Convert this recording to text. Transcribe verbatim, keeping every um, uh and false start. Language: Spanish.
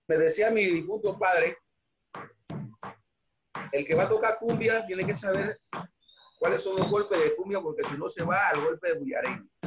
Me decía mi difunto padre, el que va a tocar cumbia tiene que saber cuáles son los golpes de cumbia, porque si no se va al golpe de bullarengue.